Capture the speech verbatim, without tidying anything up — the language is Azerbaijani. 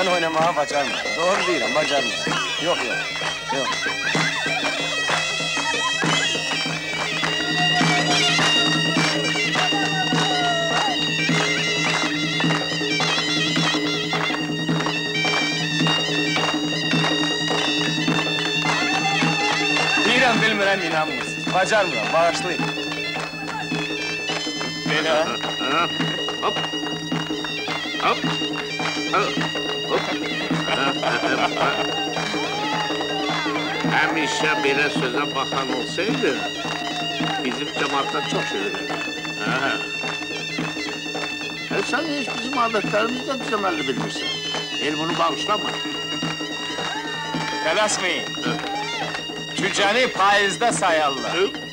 Ben oynamaya bacarmam. Doğru değilim, bacarmam. Yok yok, yok. Deyirəm, bilmirəm, inanmırsınız. Bacarmıram, bağışlayın. Belə. Hop. Hop. Hop. Həmişə belə sözə baxan olsaydı, bizim cəmaatdan çox şey öyrənir. Sən heç bizim adətlərimizdən düzəməlli bilmirsən. El bunu bağışlama. Tələsməyin. Cücəni paizdə sayarlar.